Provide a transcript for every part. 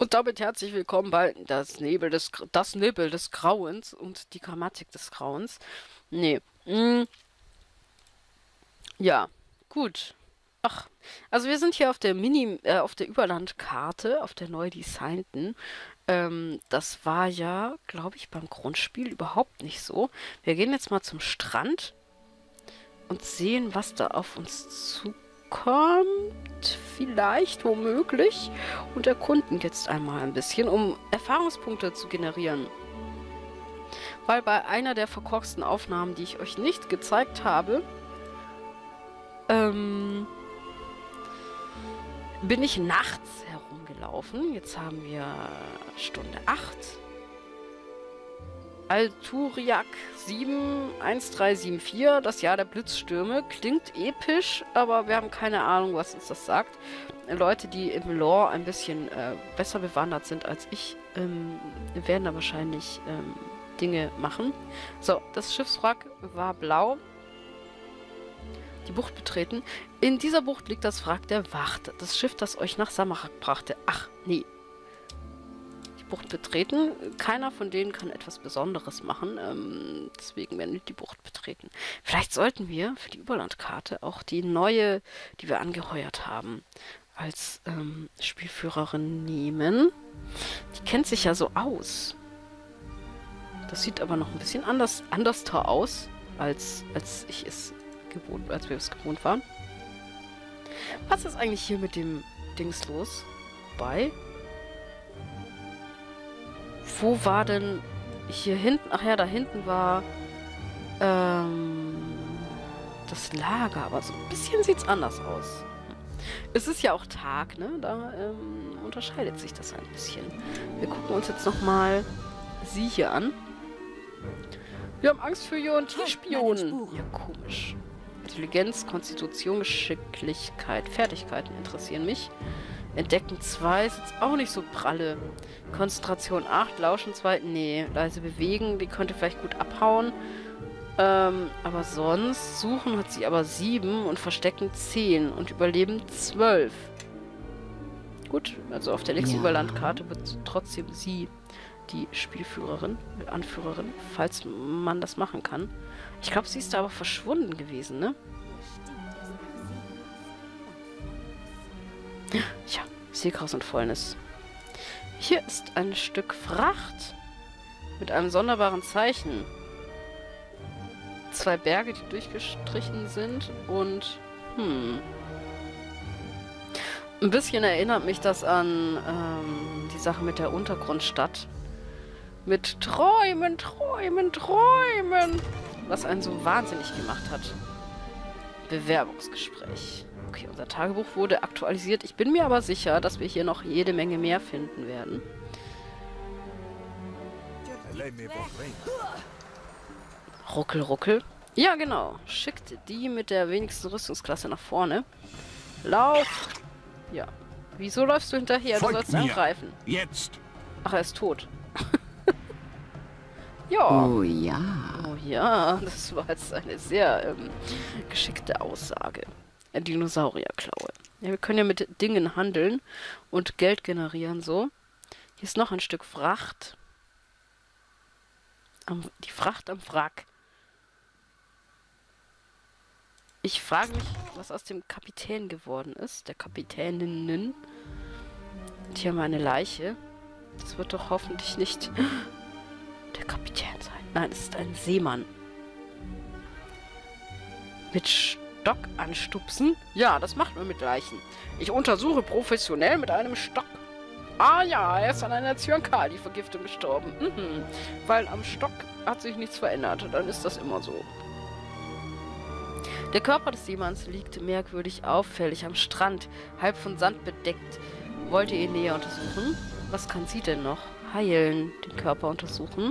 Und damit herzlich willkommen bei das Nebel des Grauens und die Grammatik des Grauens. Nee. Ja, gut. Ach, also wir sind hier auf der auf der Überlandkarte, auf der neu designten. Das war ja, glaube ich, beim Grundspiel überhaupt nicht so. Wir gehen jetzt mal zum Strand und sehen, was da auf uns zukommt. Vielleicht, womöglich. Und erkunden jetzt einmal ein bisschen, um Erfahrungspunkte zu generieren. Weil bei einer der verkorksten Aufnahmen, die ich euch nicht gezeigt habe, bin ich nachts herumgelaufen. Jetzt haben wir Stunde 8. Alturiak 71374, das Jahr der Blitzstürme. Klingt episch, aber wir haben keine Ahnung, was uns das sagt. Leute, die im Lore ein bisschen besser bewandert sind als ich, werden da wahrscheinlich Dinge machen. So, das Schiffswrack war blau. Die Bucht betreten. In dieser Bucht liegt das Wrack der Wacht. Das Schiff, das euch nach Samarak brachte. Ach, nee. Die Bucht betreten. Keiner von denen kann etwas Besonderes machen. Deswegen werden wir die Bucht betreten. Vielleicht sollten wir für die Überlandkarte auch die neue, die wir angeheuert haben, als Spielführerin nehmen. Die kennt sich ja so aus. Das sieht aber noch ein bisschen anders aus, als wir es gewohnt waren. Was ist eigentlich hier mit dem Dings los? Wo war denn hier hinten? Ach ja, da hinten war das Lager, aber so ein bisschen sieht es anders aus. Es ist ja auch Tag, ne? Da unterscheidet sich das ein bisschen. Wir gucken uns jetzt nochmal sie hier an. Wir haben Angst für Spionen. Ja, komisch. Intelligenz, Konstitution, Geschicklichkeit, Fertigkeiten interessieren mich. Entdecken 2 ist jetzt auch nicht so pralle. Konzentration 8, Lauschen 2, nee. Leise bewegen, die könnte vielleicht gut abhauen. Aber sonst, Suchen hat sie aber 7 und Verstecken 10 und Überleben 12. Gut, also auf der nächsten Überlandkarte wird trotzdem sie die Spielführerin, Anführerin, falls man das machen kann. Ich glaube, sie ist da aber verschwunden gewesen, ne? Ja, Seekraus und Fäulnis. Hier ist ein Stück Fracht mit einem sonderbaren Zeichen. 2 Berge, die durchgestrichen sind und ein bisschen erinnert mich das an die Sache mit der Untergrundstadt. Mit Träumen, Träumen, Träumen. Was einen so wahnsinnig gemacht hat. Bewerbungsgespräch. Okay, unser Tagebuch wurde aktualisiert. Ich bin mir aber sicher, dass wir hier noch jede Menge mehr finden werden. Ruckel, ruckel. Ja, genau. Schickt die mit der wenigsten Rüstungsklasse nach vorne. Lauf. Ja. Wieso läufst du hinterher? Du sollst angreifen. Jetzt. Ach, er ist tot. Ja. Oh ja. Oh ja, das war jetzt eine sehr geschickte Aussage. Dinosaurierklaue. Ja, wir können ja mit Dingen handeln und Geld generieren, so. Hier ist noch ein Stück Fracht. Die Fracht am Wrack. Ich frage mich, was aus dem Kapitän geworden ist. Der Kapitäninnen. Und hier haben wir eine Leiche. Das wird doch hoffentlich nicht der Kapitän sein. Nein, es ist ein Seemann. Mit Stock anstupsen? Ja, das macht man mit Leichen. Ich untersuche professionell mit einem Stock. Ah ja, er ist an einer Zyankali-Vergiftung gestorben. Weil am Stock hat sich nichts verändert. Dann ist das immer so. Der Körper des Seemanns liegt merkwürdig auffällig am Strand, halb von Sand bedeckt. Wollt ihr ihn näher untersuchen? Was kann sie denn noch? Heilen, den Körper untersuchen.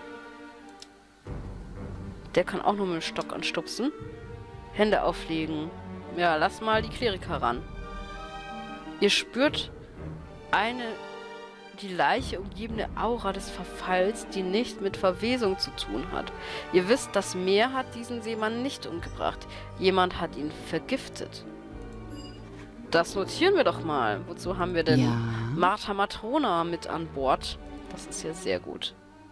Der kann auch nur mit dem Stock anstupsen. Hände auflegen. Ja, lass mal die Kleriker ran. Ihr spürt die Leiche umgebene Aura des Verfalls, die nicht mit Verwesung zu tun hat. Ihr wisst, das Meer hat diesen Seemann nicht umgebracht. Jemand hat ihn vergiftet. Das notieren wir doch mal. Wozu haben wir denn Ja. Martha Matrona mit an Bord? Das ist ja sehr gut.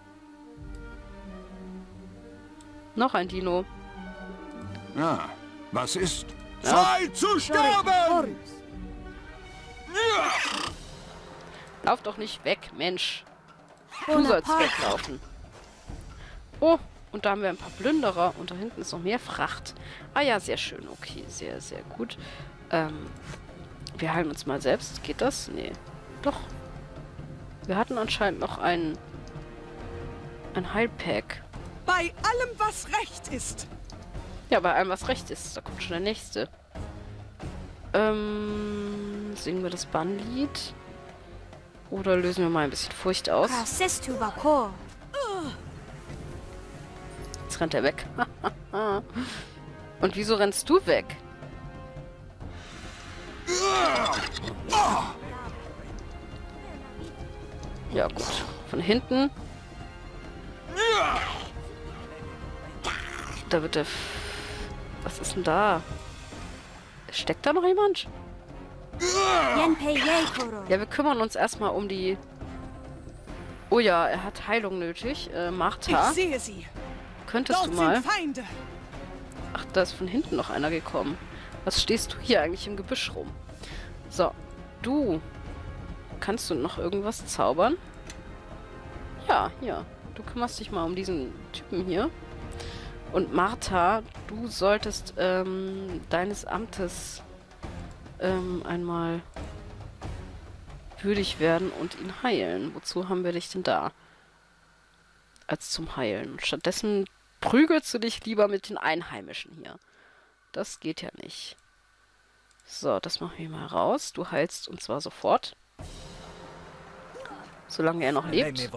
Noch ein Dino. Ja, was ist? Ja. Zeit zu sterben! Lauf doch nicht weg, Mensch. Du sollst weglaufen. Oh, und da haben wir ein paar Plünderer. Und da hinten ist noch mehr Fracht. Ah ja, sehr schön. Okay, sehr, sehr gut. Wir heilen uns mal selbst. Geht das? Nee. Doch. Wir hatten anscheinend noch ein Heilpack. Bei allem, was recht ist. Ja, bei allem, was recht ist. Da kommt schon der nächste. Singen wir das Bannlied? Oder lösen wir mal ein bisschen Furcht aus? Jetzt rennt er weg. Und wieso rennst du weg? Ja, gut. Von hinten. Da wird der... Was ist denn da? Steckt da noch jemand? Ja, wir kümmern uns erstmal um die... Oh ja, er hat Heilung nötig. Martha, Ich sehe sie. könntest Dort du mal... sind Feinde. Ach, da ist von hinten noch einer gekommen. Was stehst du hier eigentlich im Gebüsch rum? So, du. Kannst du noch irgendwas zaubern? Ja, hier. Du kümmerst dich mal um diesen Typen hier. Und Martha, du solltest deines Amtes einmal würdig werden und ihn heilen. Wozu haben wir dich denn da? Als zum Heilen. Stattdessen prügelst du dich lieber mit den Einheimischen hier. Das geht ja nicht. So, das machen wir mal raus. Du heilst und zwar sofort. Solange er noch lebt.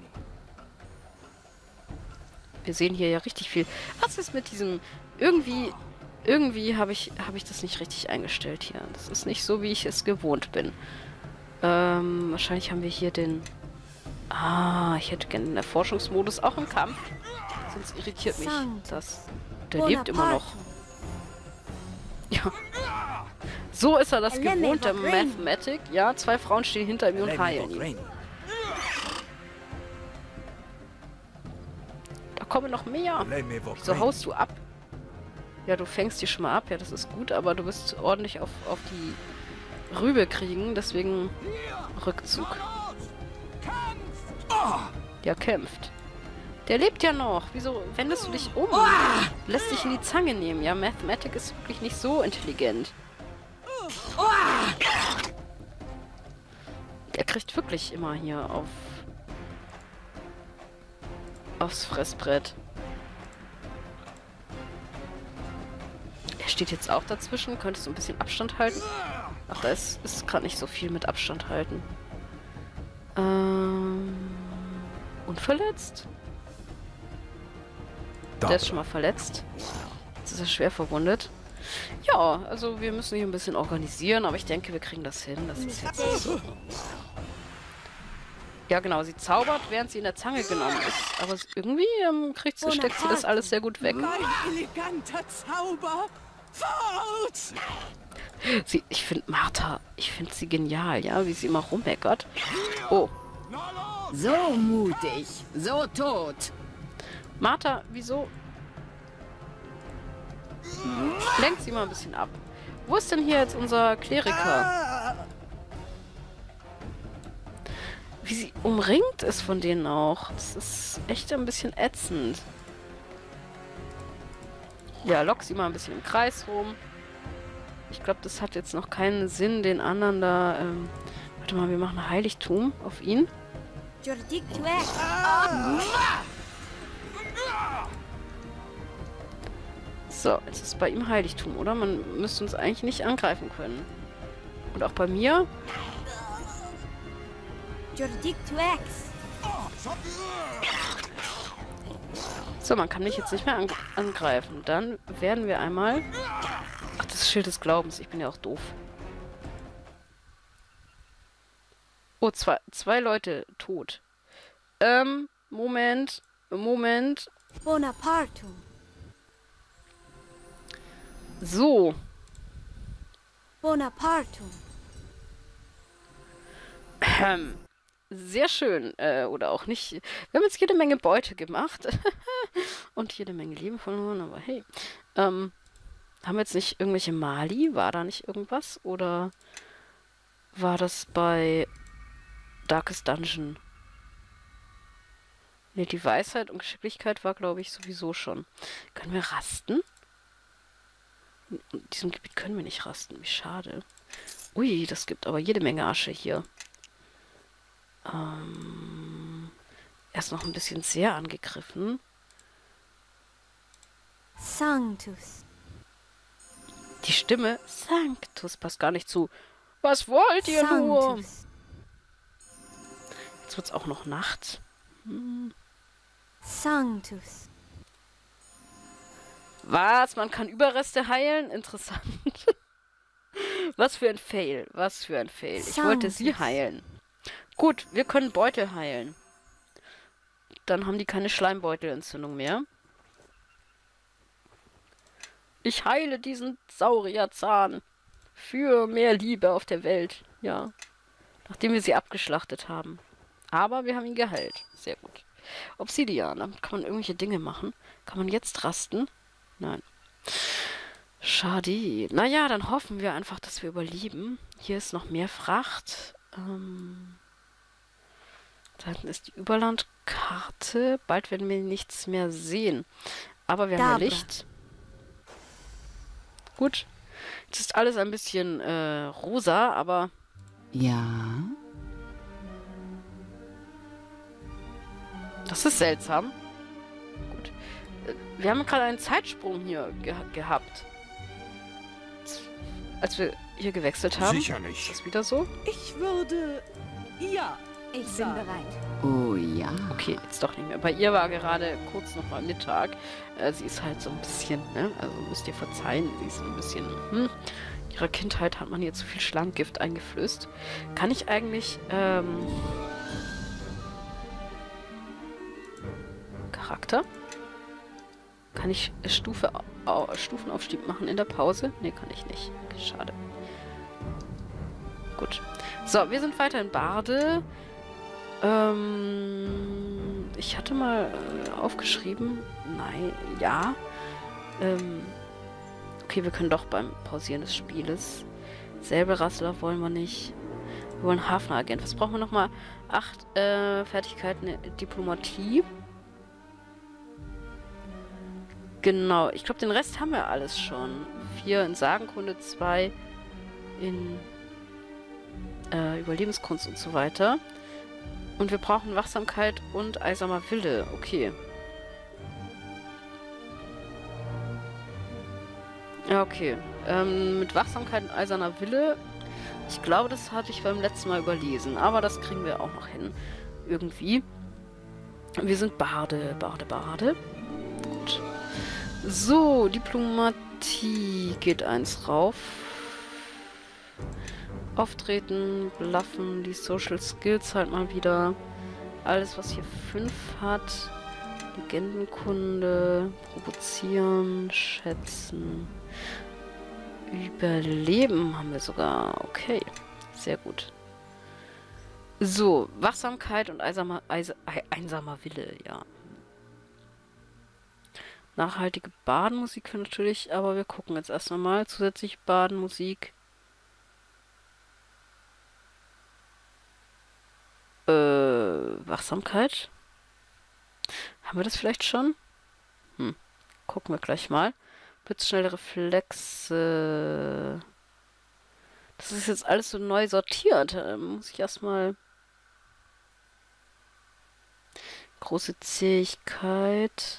Wir sehen hier ja richtig viel. Was ist mit diesem... Irgendwie habe ich das nicht richtig eingestellt hier. Das ist nicht so, wie ich es gewohnt bin. Wahrscheinlich haben wir hier den... Ah, ich hätte gerne den Erforschungsmodus auch im Kampf. Sonst irritiert mich das. Der lebt immer noch. Ja. So ist er das gewohnt, der Mathematic. Ja, 2 Frauen stehen hinter ihm und heilen ihn. Da kommen noch mehr. So haust du ab. Ja, du fängst die schon mal ab. Ja, das ist gut, aber du wirst ordentlich auf die Rübe kriegen. Deswegen Rückzug. Ja, kämpft. Der lebt ja noch. Wieso wendest du dich um? Lässt dich in die Zange nehmen. Ja, Mathematic ist wirklich nicht so intelligent. Er kriegt wirklich immer hier aufs Fressbrett. Er steht jetzt auch dazwischen. Könntest du ein bisschen Abstand halten? Ach, da ist gerade nicht so viel mit Abstand halten. Unverletzt? Der ist schon mal verletzt. Jetzt ist er schwer verwundet. Ja, also wir müssen hier ein bisschen organisieren, aber ich denke, wir kriegen das hin. Das ist jetzt nicht so. Ja, genau, sie zaubert, während sie in der Zange genommen ist. Aber irgendwie steckt sie das alles sehr gut weg. Mein eleganter Zauber. Fort! Ich finde Martha, ich finde sie genial, ja, wie sie immer rummeckert. Oh. So mutig, so tot. Martha, wieso? Lenkt sie mal ein bisschen ab. Wo ist denn hier jetzt unser Kleriker? Wie sie umringt ist von denen auch. Das ist echt ein bisschen ätzend. Ja, lock sie mal ein bisschen im Kreis rum. Ich glaube, das hat jetzt noch keinen Sinn, den anderen da... warte mal, wir machen ein Heiligtum auf ihn. So, jetzt ist bei ihm Heiligtum, oder? Man müsste uns eigentlich nicht angreifen können. Und auch bei mir. So, man kann mich jetzt nicht mehr angreifen. Dann werden wir einmal... Ach, das Schild des Glaubens. Ich bin ja auch doof. Oh, zwei Leute tot. Moment. So. Bonapartum. Sehr schön. Oder auch nicht. Wir haben jetzt jede Menge Beute gemacht. Und jede Menge Leben verloren, aber hey. Haben wir jetzt nicht irgendwelche Mali? War da nicht irgendwas? Oder war das bei Darkest Dungeon? Ne, die Weisheit und Geschicklichkeit war, glaube ich, sowieso schon. Können wir rasten? In diesem Gebiet können wir nicht rasten. Wie schade. Ui, das gibt aber jede Menge Asche hier. Erst noch ein bisschen sehr angegriffen. Sanctus. Die Stimme Sanctus passt gar nicht zu. Was wollt ihr nur? Sanctus. Jetzt wird's auch noch Nacht. Sanctus. Was? Man kann Überreste heilen? Interessant. Was für ein Fail. Was für ein Fail. Ich wollte sie heilen. Gut, wir können Beutel heilen. Dann haben die keine Schleimbeutelentzündung mehr. Ich heile diesen Saurierzahn. Für mehr Liebe auf der Welt. Ja. Nachdem wir sie abgeschlachtet haben. Aber wir haben ihn geheilt. Sehr gut. Obsidian. Damit kann man irgendwelche Dinge machen. Kann man jetzt rasten? Nein. Schade. Naja, dann hoffen wir einfach, dass wir überleben. Hier ist noch mehr Fracht. Da hinten ist die Überlandkarte. Bald werden wir nichts mehr sehen. Aber wir haben ja Licht. Gut. Jetzt ist alles ein bisschen rosa, aber... Ja? Das ist seltsam. Gut. Wir haben gerade einen Zeitsprung hier gehabt. Als wir hier gewechselt haben. Sicherlich. Ist das wieder so? Ich würde... Ja. Ich bin bereit. Oh ja. Okay, jetzt doch nicht mehr. Bei ihr war gerade kurz noch mal Mittag. Sie ist halt so ein bisschen, ne? Also müsst ihr verzeihen, sie ist so ein bisschen, ihrer Kindheit hat man ihr zu viel Schlangengift eingeflößt. Kann ich eigentlich, Charakter? Kann ich Stufenaufstieg machen in der Pause? Ne, kann ich nicht. Okay, schade. Gut. So, wir sind weiter in Barde. Ich hatte mal aufgeschrieben. Nein, ja. Okay, wir können doch beim Pausieren des Spieles. Säbelrassler wollen wir nicht. Wir wollen Hafenagent. Was brauchen wir nochmal? 8 Fertigkeiten Diplomatie. Genau, ich glaube, den Rest haben wir alles schon. 4 in Sagenkunde, 2 in Überlebenskunst und so weiter. Und wir brauchen Wachsamkeit und eiserner Wille. Okay. Ja, okay. Mit Wachsamkeit und eiserner Wille. Ich glaube, das hatte ich beim letzten Mal überlesen. Aber das kriegen wir auch noch hin. Irgendwie. Wir sind Barde. Barde. Gut. So, Diplomatie geht 1 rauf. Auftreten, bluffen, die Social Skills halt mal wieder. Alles, was hier 5 hat. Legendenkunde, provozieren, schätzen. Überleben haben wir sogar. Okay, sehr gut. So, Wachsamkeit und einsamer Wille, ja. Nachhaltige Badenmusik natürlich, aber wir gucken jetzt erst nochmal. Zusätzliche Badenmusik. Wachsamkeit. Haben wir das vielleicht schon? Gucken wir gleich mal. Blitzschnelle Reflexe. Das ist jetzt alles so neu sortiert. Muss ich erstmal... Große Zähigkeit.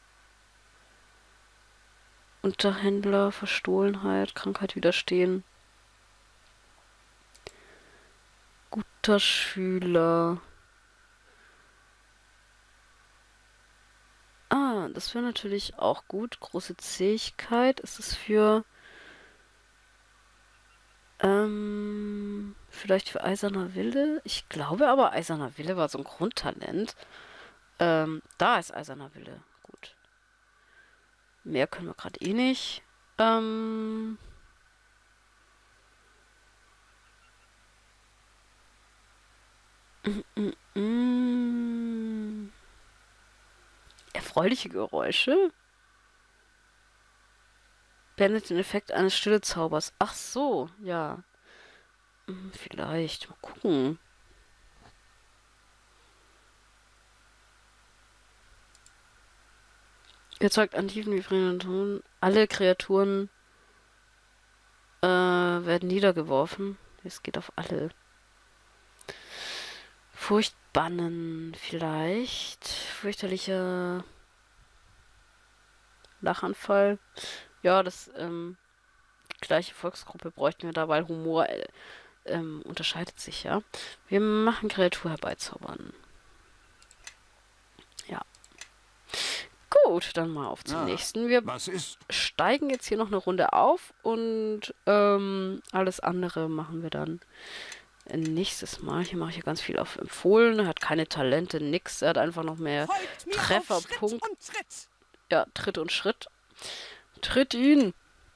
Unterhändler, Verstohlenheit, Krankheit widerstehen. Guter Schüler. Ah, das wäre natürlich auch gut. Große Zähigkeit. Ist es für... vielleicht für eiserner Wille? Ich glaube aber, eiserner Wille war so ein Grundtalent. Da ist eiserner Wille. Gut. Mehr können wir gerade eh nicht. Erfreuliche Geräusche? Beendet den Effekt eines Stillezaubers. Ach so, ja. Vielleicht. Mal gucken. Erzeugt einen tiefen vibrierenden Ton. Alle Kreaturen werden niedergeworfen. Es geht auf alle. Furchtbannen vielleicht. Fürchterlicher Lachanfall. Ja, die gleiche Volksgruppe bräuchten wir da, weil Humor unterscheidet sich, ja. Wir machen Kreatur herbeizaubern. Ja. Gut, dann mal auf zum nächsten. Wir steigen jetzt hier noch eine Runde auf und alles andere machen wir dann nächstes Mal. Hier mache ich ja ganz viel auf empfohlen. Er hat keine Talente, nix. Er hat einfach noch mehr Trefferpunkte. Ja, Tritt und Schritt. Tritt ihn!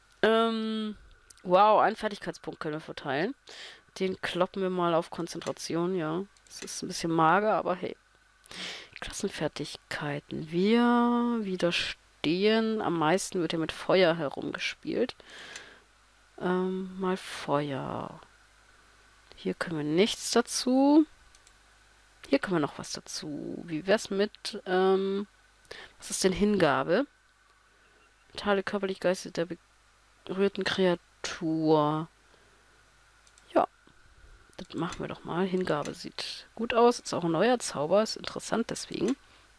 Wow, einen Fertigkeitspunkt können wir verteilen. Den kloppen wir mal auf Konzentration, ja. Es ist ein bisschen mager, aber hey. Klassenfertigkeiten. Wir widerstehen. Am meisten wird hier mit Feuer herumgespielt. Mal Feuer. Hier können wir nichts dazu. Hier können wir noch was dazu. Wie wär's mit, was ist denn Hingabe? Mentale, körperlich, geistig der berührten Kreatur. Ja. Das machen wir doch mal. Hingabe sieht gut aus. Ist auch ein neuer Zauber. Ist interessant deswegen.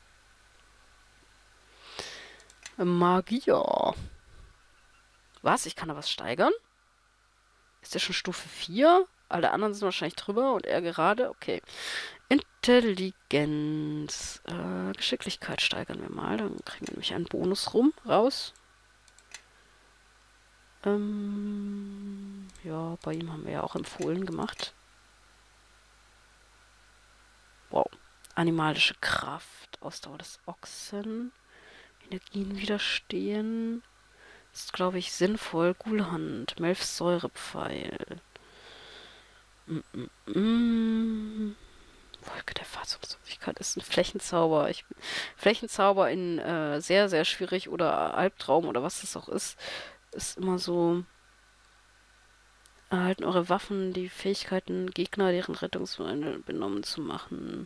Magier. Was? Ich kann da was steigern? Ist der schon Stufe 4? Alle anderen sind wahrscheinlich drüber und er gerade. Okay. Intelligenz. Geschicklichkeit steigern wir mal. Dann kriegen wir nämlich einen Bonus raus. Ja, bei ihm haben wir ja auch empfohlen gemacht. Wow. Animalische Kraft. Ausdauer des Ochsen. Energien widerstehen. Ist, glaube ich, sinnvoll. Gulhand. Melfs Säurepfeil. Wolke der Fahrzeuglosigkeit ist ein Flächenzauber. Flächenzauber in sehr, sehr schwierig oder Albtraum oder was das auch ist immer so. Erhalten eure Waffen die Fähigkeiten, Gegner deren Rettungsmittel benommen zu machen.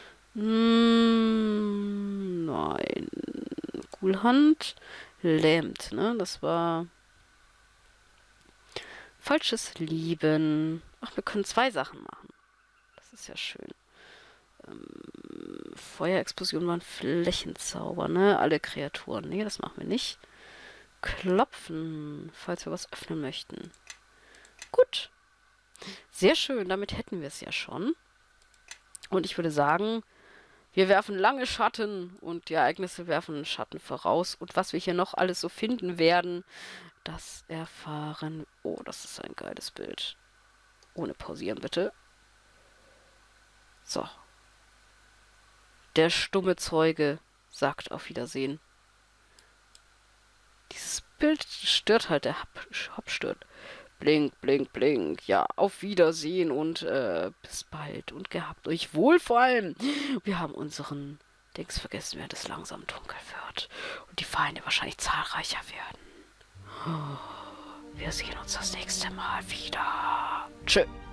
Nein. Gulhand lähmt, ne? Das war falsches Lieben. Ach, wir können 2 Sachen machen. Das ist ja schön. Feuerexplosion waren Flächenzauber, ne? Alle Kreaturen. Nee, das machen wir nicht. Klopfen, falls wir was öffnen möchten. Gut. Sehr schön, damit hätten wir es ja schon. Und ich würde sagen, wir werfen lange Schatten und die Ereignisse werfen Schatten voraus. Und was wir hier noch alles so finden werden, das erfahren... Oh, das ist ein geiles Bild. Ohne pausieren, bitte. So. Der stumme Zeuge sagt auf Wiedersehen. Dieses Bild stört halt, der Hub stört. Blink, blink, blink. Ja, auf Wiedersehen und bis bald und gehabt euch wohl vor allem. Wir haben unseren Dings vergessen, während es langsam dunkel wird und die Feinde wahrscheinlich zahlreicher werden. Wir sehen uns das nächste Mal wieder. Tschö.